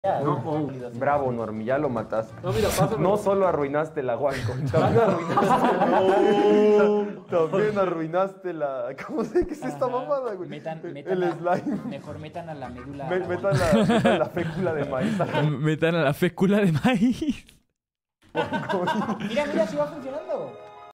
Bravo, Normi, ya lo mataste. No, mira, pásame. No solo arruinaste la guanco, también arruinaste la... ¿Cómo se qué es esta mamada, güey? El slime. Mejor metan a la médula. Metan la fécula de maíz. Metan a la fécula de maíz. Mira, si va a funcionar.